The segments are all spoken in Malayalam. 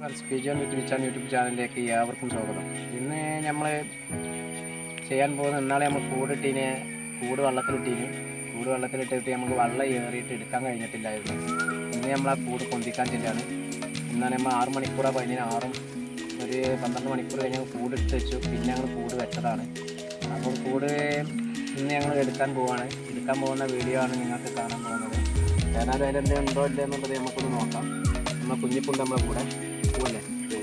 യൂട്യൂബ് ചാനലിലേക്ക് ഏവർക്കും സ്വാഗതം. ഇന്ന് നമ്മൾ ചെയ്യാൻ പോകുന്ന ഇന്നാളെ നമ്മൾ കൂട് വെള്ളത്തിലിട്ടിട്ട് നമുക്ക് വെള്ളം ഏറിയിട്ട് എടുക്കാൻ കഴിഞ്ഞിട്ടില്ലായിരുന്നു. ഇന്ന് നമ്മൾ ആ കൂട് പൊന്തിക്കാൻ ചെല്ലാണ്. ഇന്നാണ് നമ്മൾ 6 മണിക്കൂറാണ് കഴിഞ്ഞാൽ 6 ഒരു 12 മണിക്കൂർ കഴിഞ്ഞ് കൂട് ഇട്ട് വെച്ചു. പിന്നെ ഞങ്ങൾ കൂട് വെച്ചതാണ്. അപ്പോൾ കൂട് ഇന്ന് ഞങ്ങൾ എടുക്കാൻ പോകുന്ന വീഡിയോ ആണ് നിങ്ങൾക്ക് കാണാൻ പോകുന്നത്. ഏതായാലും അതിലെന്തെങ്കിലും ഉണ്ടോ ഇല്ല എന്നുള്ളത് നമുക്കൊന്ന് നോക്കാം. നമ്മൾ കുഞ്ഞിപ്പുണ്ട് നമ്മളെ കൂടെ പോലെ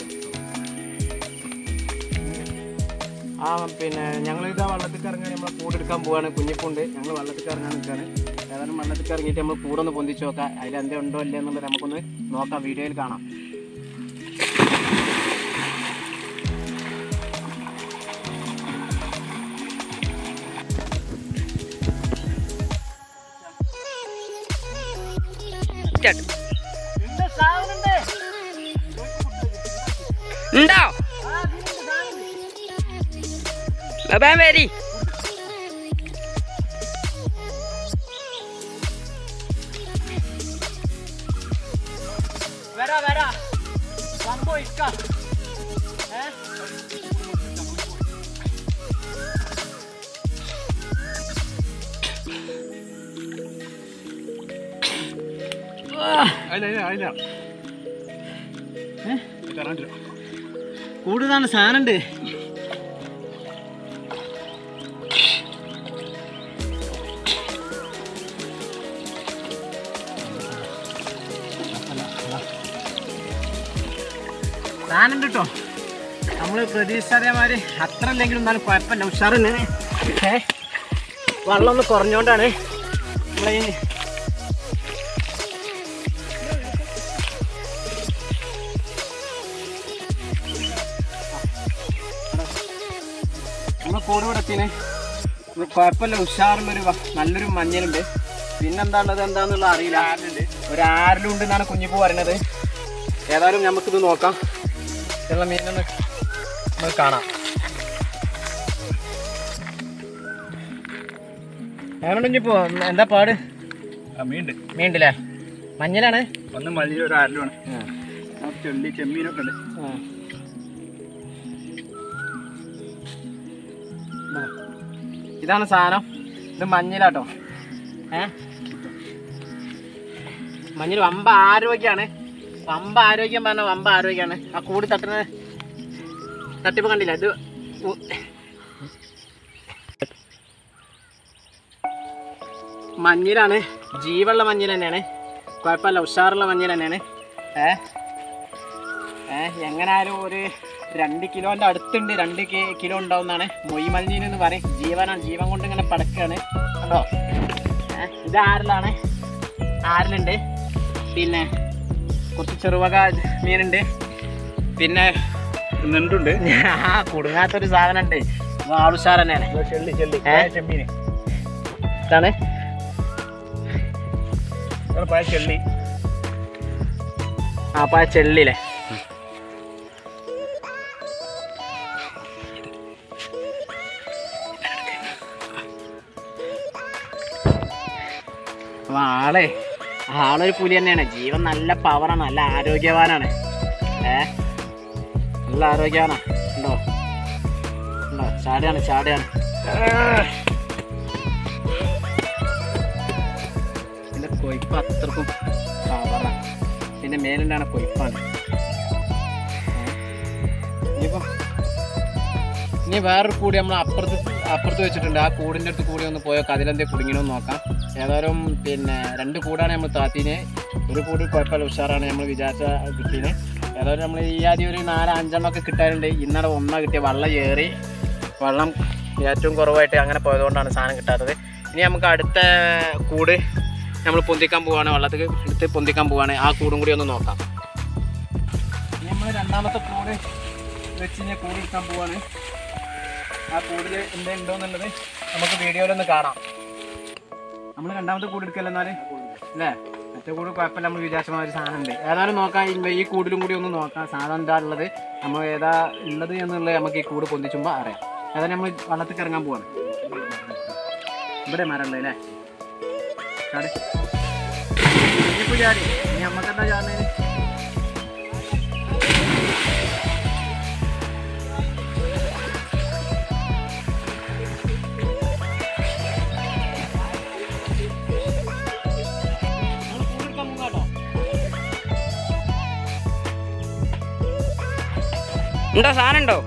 പിന്നെ ഞങ്ങളിതാ വെള്ളത്തിൽ ഇറങ്ങാൻ നമ്മളെ കൂടെടുക്കാൻ പോവാണ്. കുഞ്ഞിപ്പുണ്ട്, ഞങ്ങൾ വെള്ളത്തിൽ ഇറങ്ങാൻ നിൽക്കുകയാണ്. ഏതായാലും വെള്ളത്തിൽ ഇറങ്ങിയിട്ട് നമ്മൾ കൂടൊന്ന് പൊന്തിച്ച് നോക്കാം. അതിലെന്തേ ഉണ്ടോ ഇല്ല എന്നുള്ളത് നമുക്കൊന്ന് നോക്കാം, വീഡിയോയിൽ കാണാം. ഉണ്ടോ വരി വരാ സംഭവിക്കാം. കൂടുതലാണ് സാധനമുണ്ട്. സാധനം കേട്ടോ, നമ്മൾ പ്രതീക്ഷിച്ചതേമാതിരി അത്ര അല്ലെങ്കിലും എന്നാലും കുഴപ്പമില്ല, ഉഷാറിന്. വെള്ളം ഒന്ന് കുറഞ്ഞോണ്ടാണ് നമ്മളീ കൂട് വിടത്തിന്. കുഴപ്പമില്ല, ഉഷാറുള്ളൊരു നല്ലൊരു മഞ്ഞളുണ്ട്. പിന്നെന്താ ഉള്ളത് എന്താണെന്നുള്ള അറിയില്ല. ഒരു ആരിലുണ്ട് എന്നാണ് കുഞ്ഞിപ്പൂ പറയുന്നത്. ഏതായാലും നമുക്കിത് നോക്കാം. ചില മീനൊന്ന് നമുക്ക് കാണാം. എങ്ങനെ കുഞ്ഞിപ്പൂ എന്താ പാട്? മീനുണ്ടല്ലേ? മഞ്ഞളാണ്. ഒന്ന് മഞ്ഞൾ ഒരു ആരിലുമാണ്. ചെമ്മീനൊക്കെ ഉണ്ട്. ഇതാണ് സാധനം. ഇത് മഞ്ഞളാട്ടോ. മഞ്ഞൾ വമ്പ ആരോഗ്യമാണ്. വമ്പ ആരോഗ്യം പറഞ്ഞാൽ വമ്പ ആരോഗ്യമാണ്. ആ കൂടി തട്ടിപ്പ് കണ്ടില്ല. ഇത് മഞ്ഞളാണ്, ജീവുള്ള മഞ്ഞൾ തന്നെയാണ്. കുഴപ്പമില്ല, ഉഷാറുള്ള മഞ്ഞൾ തന്നെയാണ്. എങ്ങനായാലും ഒരു 2 കിലോൻ്റെ അടുത്തുണ്ട്. 2 കിലോ ഉണ്ടാവുന്നതാണ്. മൊയ്മഞ്ഞിനെന്ന് പറയും. ജീവനാണ്, ജീവൻ കൊണ്ട് ഇങ്ങനെ പടക്കുകയാണ് കേട്ടോ. ഇത് ആരിലാണ്, ആരിലുണ്ട്. പിന്നെ കുറച്ച് ചെറുവക മീനുണ്ട്. പിന്നെ നെണ്ടുണ്ട്. കുടുങ്ങാത്തൊരു സാധനം ഉണ്ട്. ആളുഷാർ തന്നെയാണ്. ചെമ്മീൻ ഇതാണ് ചെള്ളി. ചെള്ളിയിലെ ആളൊരു പുലി തന്നെയാണ്. ജീവൻ നല്ല പവറാണ്, നല്ല ആരോഗ്യവാനാണ്. നല്ല ആരോഗ്യവാനാ. ഉണ്ടോ ചാടയാണ്. ഇതിൻ്റെ കൊയ്പ്പ് അത്രക്കും പവറാണ്. ഇതിൻ്റെ മേലുണ്ടാണ് കൊയ്പ്പാണ്. ഇനി വേറൊരു കൂടി നമ്മൾ അപ്പുറത്ത് വെച്ചിട്ടുണ്ട്. ആ കൂടിൻ്റെ അടുത്ത് കൂടി ഒന്ന് പോയൊക്കെ അതിലെന്തേ കുടുങ്ങിനൊന്ന് നോക്കാം. ഏതായാലും പിന്നെ 2 കൂടാണ് നമ്മൾ താത്തിന്. ഒരു കൂടി കുഴപ്പമില്ല, ഉഷാറാണ്. നമ്മൾ വിചാരിച്ച കിട്ടീന്. ഏതായാലും നമ്മൾ ഈ ആദ്യം ഒരു 4-5 ഒക്കെ കിട്ടാറുണ്ട്. ഇന്നലെ 1 കിട്ടിയ. വെള്ളം ഏറ്റവും കുറവായിട്ട് അങ്ങനെ പോയതുകൊണ്ടാണ് സാധനം കിട്ടാത്തത്. ഇനി നമുക്ക് അടുത്ത കൂട് നമ്മൾ പൊന്തിക്കാൻ പോവുകയാണ്. വെള്ളത്തിൽ എടുത്ത് പൊന്തിക്കാൻ പോവുകയാണ്. ആ കൂടും കൂടി ഒന്ന് നോക്കാം. ഇനി നമ്മൾ 2ാമത്തെ കൂട് വെച്ച് കൂട് എടുക്കാൻ പോവുകയാണ്. ആ കൂടിൽ എന്തുണ്ടോ എന്നുള്ളത് നമുക്ക് വീഡിയോയിലൊന്ന് കാണാം. നമ്മൾ 2ാമത്തെ കൂട് എടുക്കല്ലോ എന്നാല് അല്ലേ? മറ്റേ കൂട് കുഴപ്പമില്ല, നമ്മൾ വിചാരിച്ച ഒരു സാധനം ഉണ്ട്. ഏതായാലും നോക്കാം. ഈ കൂടിലും കൂടി ഒന്ന് നോക്കാം. സാധനം എന്താ ഉള്ളത്, നമ്മൾ ഏതാ ഉള്ളത് എന്നുള്ളത് നമുക്ക് ഈ കൂട് പൊന്തിച്ചുമ്പോൾ അറിയാം. ഏതായാലും നമ്മൾ വെള്ളത്തിൽ ഇറങ്ങാൻ പോവാണ്. ഇവിടെ മരം ഉള്ളത് അല്ലേ? ചാടി ഇനിയിപ്പോൾ ചാടി. ഇനി നമുക്കെന്താ ചാടുന്നതിന്? ഉണ്ടോ? സാധനം ഉണ്ടോ?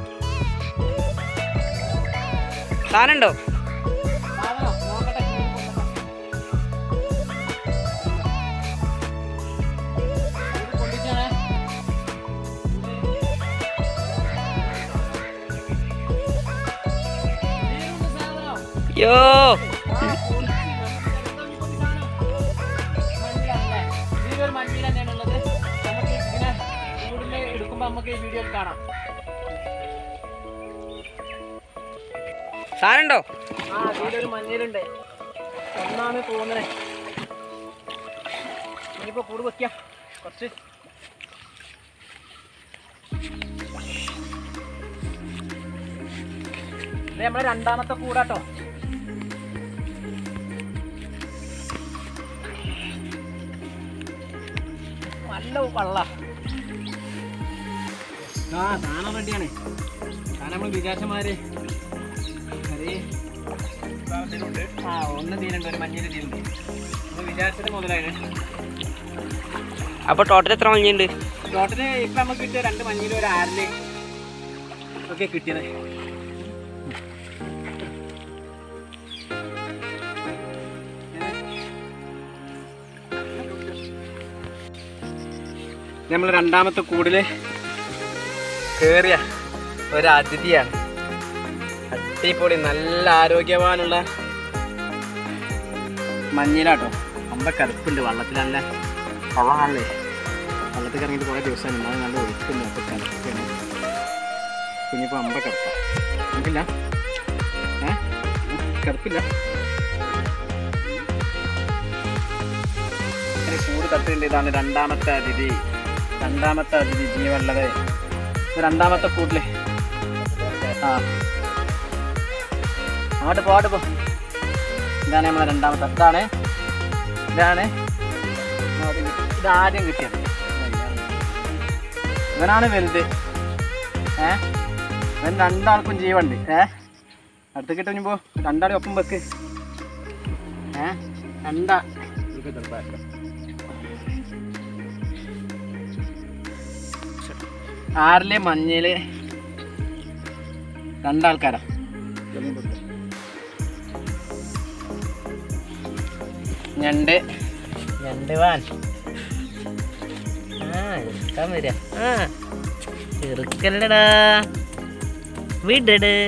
സാധനം ഉണ്ടോ? യോ മഞ്ഞിൽ തന്നെയാണ് ഉള്ളത്. നമുക്ക് ഇതിനെ കൂടുതൽ എടുക്കുമ്പോൾ നമുക്ക് ഈ വീഡിയോയിൽ കാണാം. സാധനം ഉണ്ടോ? ആ ഇതിലൊരു മഞ്ഞളുണ്ട്. ഒന്നാണ് തോന്നുന്നത്. ഇനിയിപ്പോ കൂട് വെക്കാം കുറച്ച്. ഇത് നമ്മളെ രണ്ടാമത്തെ കൂടാട്ടോ. നല്ല വള്ള. ആ സാധനം റെഡിയാണ്. സാധനം നമ്മൾ വിചാരിച്ചമാര് ആ ഒന്ന് തീരുണ്ട്, ഒരു മഞ്ഞിൽ തീരുണ്ട്. നമ്മൾ വിചാരിച്ചത് മുതലായിരുന്നു. അപ്പൊ ടോട്ടൽ എത്ര മഞ്ഞുണ്ട്? ടോട്ടല് ഇപ്പം നമുക്ക് കിട്ടിയ 2 മഞ്ഞിൽ ഒരു 6 ഒക്കെ കിട്ടിയത്. നമ്മൾ രണ്ടാമത്തെ കൂടില് കേറിയ ഒരു അതിഥിയാണ്. അടിപൊളി നല്ല ആരോഗ്യവാനുള്ള മഞ്ഞിലാട്ടോ. അമ്പ കറുപ്പുണ്ട് വെള്ളത്തിലല്ല. വെള്ളമാണല്ലേ, വെള്ളത്തിൽ ഇറങ്ങിയിട്ട് കുറേ ദിവസമാണ്. ഉണ്ടാകും നല്ല ഒഴുക്കുണ്ട്. അപ്പോൾ കറുപ്പാണ്. കുഞ്ഞിപ്പോൾ അമ്പ കറുപ്പ നമുക്കില്ല. കറുപ്പില്ല. ചൂട് തട്ടുണ്ട്. ഇതാണ് രണ്ടാമത്തെ അതിഥി. ജീവനുള്ളത്. രണ്ടാമത്തെ കൂട്ടില് ആ അങ്ങോട്ട് പോകട്ടെ പോ. ഇതാണ് നമ്മളെ രണ്ടാമത്തെ. ഇതാദ്യം കിട്ടിയത്. ഇവനാണ് വലുത്. ഇവൻ രണ്ടാൾക്കും ജീവുണ്ട്. അടുത്ത് കിട്ടുമ്പോ രണ്ടാളും ഒപ്പം വെക്ക്. രണ്ടാ 6 മഞ്ഞില് 2 ആൾക്കാരാ. ഞണ്ട് വാൻ എടുക്കാൻ വരിക. ചെറുക്കല്ലടാ വിടട്.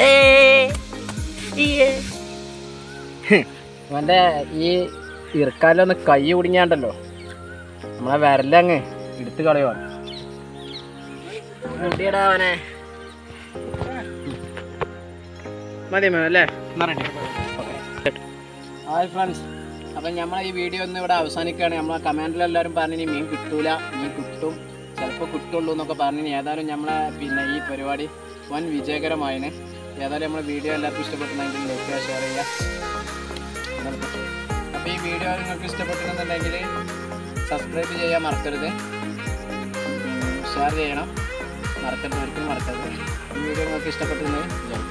അവൻ്റെ ഈ ഇറക്കാലൊന്ന് കൈ കുടുങ്ങിയാണ്ടല്ലോ നമ്മളെ വിരലങ്ങ് എടുത്ത് കളയുവാണ്. റെഡിയടാ അവനെ. മതി അല്ലേ? ഹായ് ഫ്രണ്ട്സ്, അപ്പം നമ്മൾ ഈ വീഡിയോ ഒന്ന് ഇവിടെ അവസാനിക്കുകയാണ്. നമ്മളെ കമൻറ്റിലെല്ലാവരും പറഞ്ഞു മീൻ കിട്ടൂല, മീൻ കിട്ടും, ചിലപ്പോൾ കിട്ടുള്ളൂ എന്നൊക്കെ പറഞ്ഞു. ഏതായാലും നമ്മളെ ഈ പരിപാടി വൻ വിജയകരമായിന്. ഏതായാലും നമ്മളെ വീഡിയോ എല്ലാവർക്കും ഇഷ്ടപ്പെട്ടുണ്ടെങ്കിൽ ലൈക്ക് ചെയ്യുക, ഷെയർ ചെയ്യുക. അപ്പോൾ ഈ വീഡിയോ നിങ്ങൾക്ക് ഇഷ്ടപ്പെട്ടിട്ടുണ്ടെന്നുണ്ടെങ്കിൽ സബ്സ്ക്രൈബ് ചെയ്യാൻ മറക്കരുത്, ഷെയർ ചെയ്യണം മറക്കരുത്, ഒരിക്കലും മറക്കരുത്. ഈ വീഡിയോ നിങ്ങൾക്ക് ഇഷ്ടപ്പെട്ടിട്ടുണ്ടെങ്കിൽ